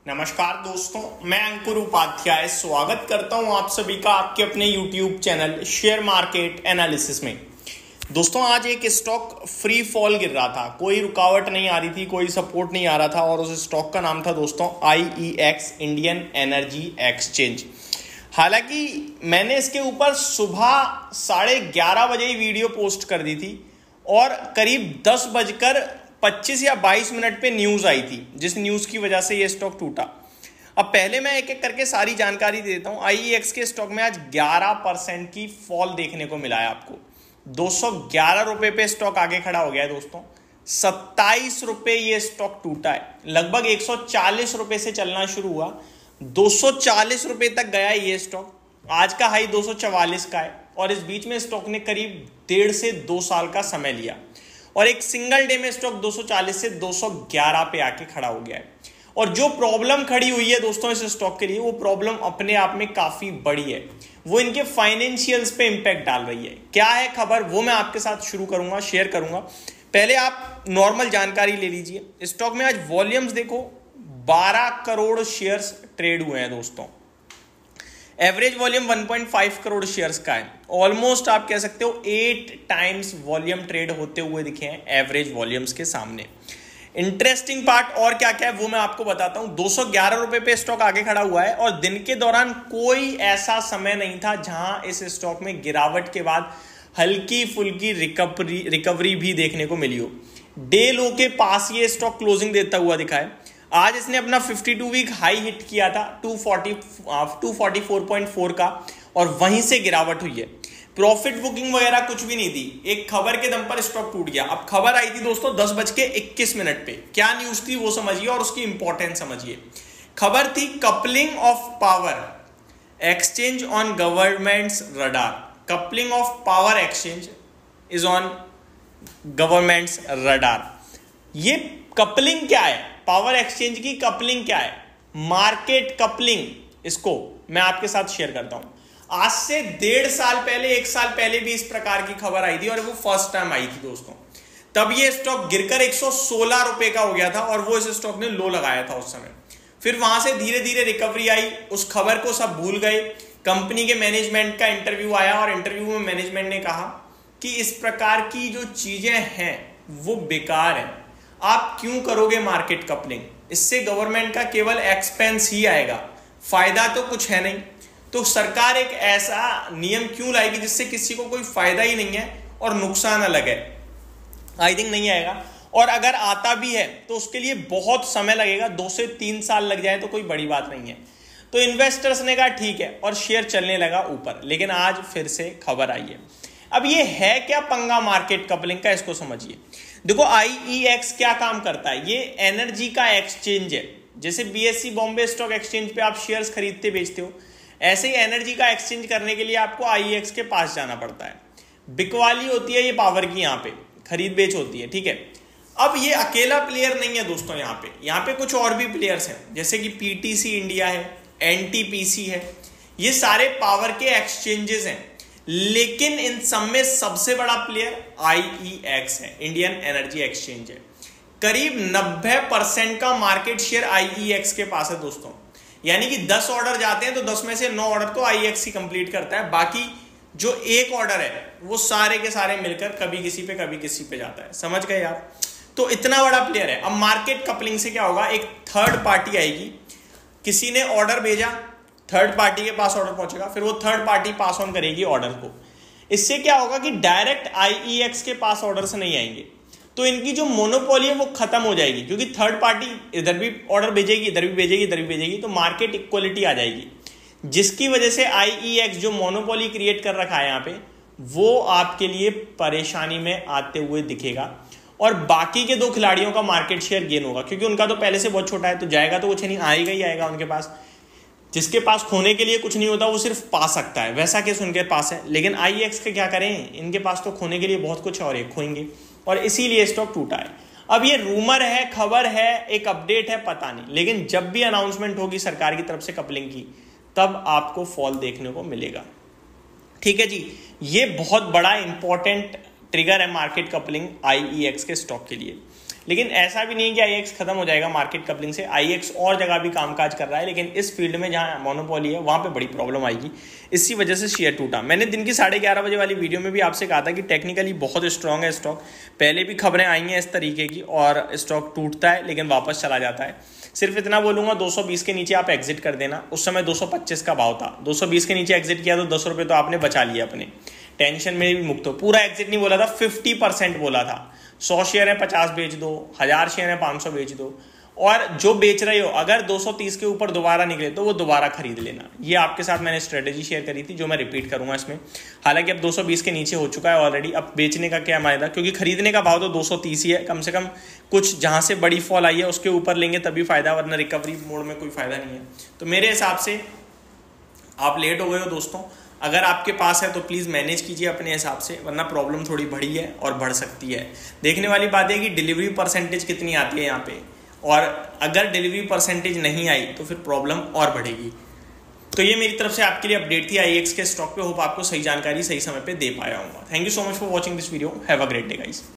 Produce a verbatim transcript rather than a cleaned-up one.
नमस्कार दोस्तों, मैं अंकुर उपाध्याय स्वागत करता हूं आप सभी का आपके अपने YouTube channel share market analysis में। दोस्तों, आज एक स्टॉक फ्री फॉल गिर रहा था, कोई रुकावट नहीं आ रही थी, कोई सपोर्ट नहीं आ रहा था और उस स्टॉक का नाम था दोस्तों I E X, Indian energy exchange. हालांकि मैंने इसके ऊपर सुबह साढ़े ग्यारह बजे ही वीडियो पोस्ट कर दी थी और करीब दस बजकर पच्चीस या बाईस मिनट पे न्यूज आई थी, जिस न्यूज की वजह से ये स्टॉक टूटा। अब पहले मैं एक एक करके सारी जानकारी दे देता हूं। आई ई एक्स के स्टॉक में आज ग्यारह परसेंट की फॉल देखने को मिला है आपको। दो सौ ग्यारह रुपए पे स्टॉक आगे खड़ा हो गया है दोस्तों। सत्ताईस रुपए ये स्टॉक टूटा है, लगभग एक सौ चालीस रुपए से चलना शुरू हुआ, दो सौ चालीस रुपए तक गया है ये स्टॉक। आज का हाई दो सौ चवालीस का है और इस बीच में स्टॉक ने करीब डेढ़ से दो साल का समय लिया और एक सिंगल डे में स्टॉक दो सौ चालीस से दो सौ ग्यारह पे आके खड़ा हो गया है। और जो प्रॉब्लम खड़ी हुई है दोस्तों इस स्टॉक के लिए, वो प्रॉब्लम अपने आप में काफी बड़ी है, वो इनके फाइनेंशियल्स पे इंपैक्ट डाल रही है। क्या है खबर, वो मैं आपके साथ शुरू करूंगा, शेयर करूंगा। पहले आप नॉर्मल जानकारी ले लीजिए। स्टॉक में आज वॉल्यूम्स देखो, बारह करोड़ शेयर्स ट्रेड हुए हैं दोस्तों। एवरेज वॉल्यूम एक पॉइंट पाँच करोड़ शेयर्स का है। ऑलमोस्ट आप कह सकते हो एट टाइम्स वॉल्यूम ट्रेड होते हुए दिखे हैं एवरेज वॉल्यूम्स के सामने। इंटरेस्टिंग पार्ट और क्या क्या है वो मैं आपको बताता हूं। दो सौ ग्यारह रुपए पे स्टॉक आगे खड़ा हुआ है और दिन के दौरान कोई ऐसा समय नहीं था जहां इस स्टॉक में गिरावट के बाद हल्की फुल्की रिकवरी रिकवरी भी देखने को मिली हो। डे लो के पास ये स्टॉक क्लोजिंग देता हुआ दिखा है। आज इसने अपना बावन वीक हाई हिट किया था दो सौ चौवालीस पॉइंट चार का और वहीं से गिरावट हुई है। प्रॉफिट बुकिंग वगैरह कुछ भी नहीं थी, एक खबर के दम पर स्टॉक टूट गया। अब खबर आई थी दोस्तों दस बज के इक्कीस मिनट पे। क्या न्यूज थी वो समझिए और उसकी इंपॉर्टेंस समझिए। खबर थी coupling of power exchange on government's radar. Coupling of power exchange is on government's radar. ये कपलिंग क्या है, पावर एक्सचेंज की कपलिंग क्या है, मार्केट कपलिंग, इसको मैं आपके साथ शेयर करता हूं। आज से डेढ़ साल पहले, एक साल पहले भी इस प्रकार की खबर आई थी और वो फर्स्ट टाइम आई थी दोस्तों। तब ये स्टॉक गिरकर एक सौ सोलह रुपए का हो गया था और वो इस स्टॉक ने लो लगाया था उस समय। फिर वहां से धीरे धीरे रिकवरी आई, उस खबर को सब भूल गए। कंपनी के मैनेजमेंट का इंटरव्यू आया और इंटरव्यू में मैनेजमेंट ने कहा कि इस प्रकार की जो चीजें हैं वो बेकार है, आप क्यों करोगे मार्केट कपलिंग, इससे गवर्नमेंट का केवल एक्सपेंस ही आएगा, फायदा तो कुछ है नहीं। तो सरकार एक ऐसा नियम क्यों लाएगी जिससे किसी को कोई फायदा ही नहीं है और नुकसान अलग है। आई थिंक नहीं आएगा, और अगर आता भी है तो उसके लिए बहुत समय लगेगा, दो से तीन साल लग जाए तो कोई बड़ी बात नहीं है। तो इन्वेस्टर्स ने कहा ठीक है और शेयर चलने लगा ऊपर। लेकिन आज फिर से खबर आई है। अब ये है क्या पंगा मार्केट कपलिंग का, इसको समझिए। देखो आई ई एक्स क्या काम करता है, ये एनर्जी का एक्सचेंज है। जैसे B S E Bombay stock exchange पे आप शेयर्स खरीदते बेचते हो, ऐसे ही एनर्जी का एक्सचेंज करने के लिए आपको आई ई एक्स के पास जाना पड़ता है। बिकवाली होती है ये पावर की, यहाँ पे खरीद बेच होती है, ठीक है। अब ये अकेला प्लेयर नहीं है दोस्तों, यहाँ पे यहाँ पे कुछ और भी प्लेयर्स हैं, जैसे कि पी टी सी इंडिया है, एन टी पी सी है, ये सारे पावर के एक्सचेंजेस हैं। लेकिन इन सब में सबसे बड़ा प्लेयर आई ई एक्स है, इंडियन एनर्जी एक्सचेंज है। करीब नब्बे परसेंट का market share I E X के पास है दोस्तों। यानी कि दस ऑर्डर जाते हैं तो दस में से नौ ऑर्डर तो आई ई एक्स ही कंप्लीट करता है, बाकी जो एक ऑर्डर है वो सारे के सारे मिलकर कभी किसी पे कभी किसी पे जाता है। समझ गए आप? तो इतना बड़ा प्लेयर है। अब मार्केट कपलिंग से क्या होगा, एक थर्ड पार्टी आएगी, किसी ने ऑर्डर भेजा, थर्ड पार्टी के पास ऑर्डर पहुंचेगा, फिर वो थर्ड पार्टी पास ऑन करेगी ऑर्डर को। इससे क्या होगा कि डायरेक्ट आई ई एक्स के पास ऑर्डर से नहीं आएंगे, तो इनकी जो मोनोपोली है वो खत्म हो जाएगी, क्योंकि थर्ड पार्टी इधर भी ऑर्डर भेजेगी, इधर भी भेजेगी, इधर भी भेजेगी, तो मार्केट इक्वलिटी आ जाएगी, जिसकी वजह से आई ई एक्स जो मोनोपोली क्रिएट कर रखा है यहाँ पे, वो आपके लिए परेशानी में आते हुए दिखेगा और बाकी के दो खिलाड़ियों का मार्केट शेयर गेन होगा, क्योंकि उनका तो पहले से बहुत छोटा है, तो जाएगा तो कुछ नहीं, आएगा ही आएगा उनके पास। जिसके पास खोने के लिए कुछ नहीं होता वो सिर्फ पा सकता है, वैसा केस उनके पास है। लेकिन आई ई एक्स के क्या करें, इनके पास तो खोने के लिए बहुत कुछ है और ये खोएंगे, और इसीलिए स्टॉक टूटा है। अब ये रूमर है, खबर है, एक अपडेट है, पता नहीं, लेकिन जब भी अनाउंसमेंट होगी सरकार की तरफ से कपलिंग की, तब आपको फॉल देखने को मिलेगा। ठीक है जी, ये बहुत बड़ा इंपॉर्टेंट ट्रिगर है market coupling I E X के स्टॉक के लिए। लेकिन ऐसा भी नहीं कि आई एक्स खत्म हो जाएगा मार्केट कपलिंग से। आई एक्स और जगह भी कामकाज कर रहा है, लेकिन इस फील्ड में जहां मोनोपोली है वहां पे बड़ी प्रॉब्लम आएगी। इसी वजह से शेयर टूटा। मैंने दिन की साढ़े ग्यारह बजे वाली वीडियो में भी आपसे कहा था कि टेक्निकली बहुत स्ट्रांग है स्टॉक। पहले भी खबरें आई हैं इस तरीके की और स्टॉक टूटता है लेकिन वापस चला जाता है। सिर्फ इतना बोलूंगा, दो सौ बीस के नीचे आप एग्जिट कर देना। उस समय दो सौ पच्चीस का भाव था, दो सौ बीस के नीचे एग्जिट किया तो दस रुपये तो आपने बचा लिए अपने। टेंशन में भी मुक्त हो। पूरा एग्जिट नहीं बोला था, फिफ्टी परसेंट बोला था। सौ शेयर है पचास बेच दो, हजार शेयर है पाँच सौ बेच दो, और जो बेच रहे हो अगर दो सौ तीस के ऊपर दोबारा निकले तो वो दोबारा खरीद लेना। ये आपके साथ मैंने स्ट्रेटेजी शेयर करी थी जो मैं रिपीट करूंगा इसमें। हालांकि अब दो सौ बीस के नीचे हो चुका है ऑलरेडी। अब बेचने का क्या फायदा, क्योंकि खरीदने का भाव तो दो सौ तीस ही है। कम से कम कुछ जहां से बड़ी फॉल आई है उसके ऊपर लेंगे तभी फायदा, वरना रिकवरी मोड में कोई फायदा नहीं है। तो मेरे हिसाब से आप लेट हो गए हो दोस्तों। अगर आपके पास है तो प्लीज़ मैनेज कीजिए अपने हिसाब से, वरना प्रॉब्लम थोड़ी बढ़ी है और बढ़ सकती है। देखने वाली बात है कि डिलीवरी परसेंटेज कितनी आती है यहाँ पे, और अगर डिलीवरी परसेंटेज नहीं आई तो फिर प्रॉब्लम और बढ़ेगी। तो ये मेरी तरफ से आपके लिए अपडेट थी आई एक्स के स्टॉक पे। होप आपको सही जानकारी सही समय पे दे पाया हूँ। Thank you so much for watching this video. Have a great day guys.